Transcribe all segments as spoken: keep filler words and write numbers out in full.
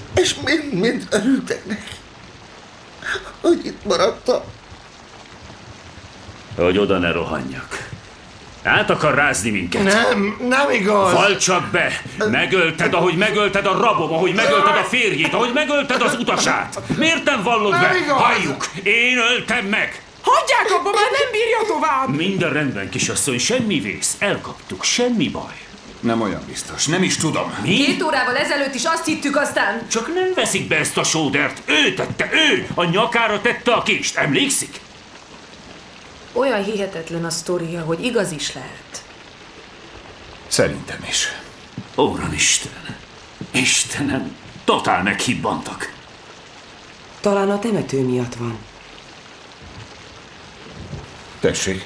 És mind-mind örültek neki, hogy itt maradtam. Hogy oda ne rohanjak. Át akar rázni minket. Nem, nem igaz. Vald csak be! Megölted, ahogy megölted a rabom, ahogy megölted a férjét, ahogy megölted az utasát. Miért nem vallod nem be? Igaz. Halljuk! Én öltem meg! Hagyják abba, már nem bírja tovább! Minden rendben, kisasszony, semmi vész. Elkaptuk, semmi baj. Nem olyan biztos, nem is tudom. Mi? Két órával ezelőtt is azt hittük, aztán... Csak nem veszik be ezt a sódert. Ő tette, ő! A nyakára tette a kést, emlékszik? Olyan hihetetlen a sztoria, hogy igaz is lehet. Szerintem is. Úristen! Istenem! Totál meghibbantak. Talán a temető miatt van. Tessék.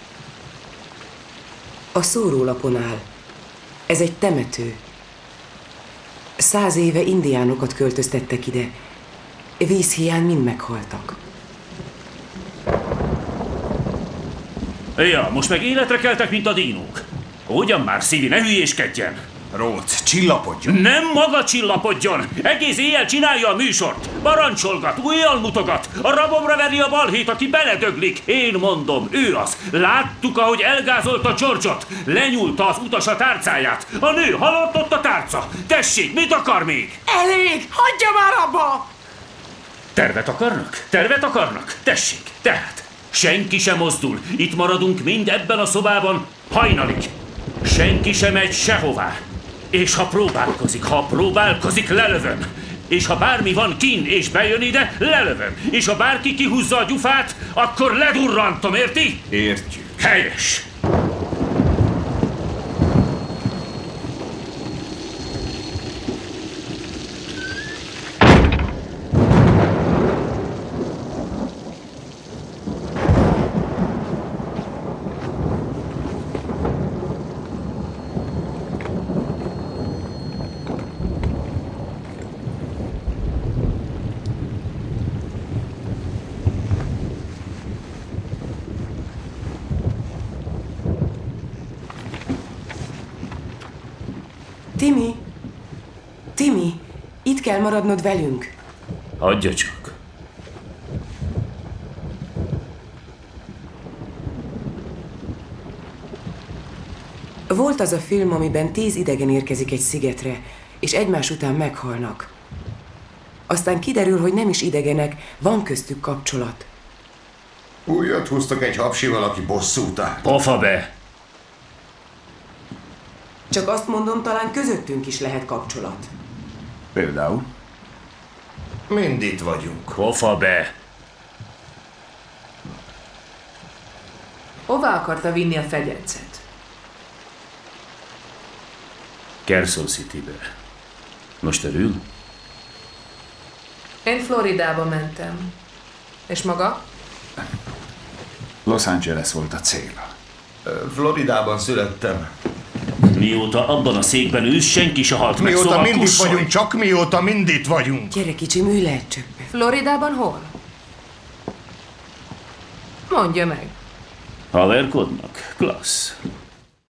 A szórólapon áll. Ez egy temető. Száz éve indiánokat költöztettek ide. Vízhiány mind meghaltak. Ja, most meg életre keltek, mint a dínók. Ugyan már, Szívi, ne hülyéskedjen! Róc, csillapodjon! Nem maga csillapodjon! Egész éjjel csinálja a műsort! Parancsolgat, ujjal mutogat! A rabomra veri a balhét, aki beledöglik! Én mondom, ő az! Láttuk, ahogy elgázolta George-ot! Lenyúlta az utas a tárcáját! A nő halott ott a tárca! Tessék, mit akar még? Elég! Hagyja már abba! Tervet akarnak? Tervet akarnak? Tessék, tehát! Senki sem mozdul! Itt maradunk mind ebben a szobában hajnalig! Senki sem megy sehová! És ha próbálkozik, ha próbálkozik, lelövöm! És ha bármi van kinn és bejön ide, lelövöm! És ha bárki kihúzza a gyufát, akkor ledurrantom, érti? Értjük. Helyes! Timi! Timi! Itt kell maradnod velünk. Hagyja csak. Volt az a film, amiben tíz idegen érkezik egy szigetre, és egymás után meghalnak. Aztán kiderül, hogy nem is idegenek, van köztük kapcsolat. Újat húztak egy hapsival, aki bosszút áll. Pofa be! Csak azt mondom, talán közöttünk is lehet kapcsolat. Például? Mind itt vagyunk. Pofa be! Hová akarta vinni a fegyencet? Carson Citybe. Most örül? Én Floridába mentem. És maga? Los Angeles volt a cél. Floridában születtem. Mióta abban a székben ülsz, senki se halt meg, Mióta szóval mind itt kussolj! vagyunk, csak mióta mind itt vagyunk. Gyere, kicsim, ülj le egy csöppet. Floridában hol? Mondja meg. Haverkodnak? Klassz.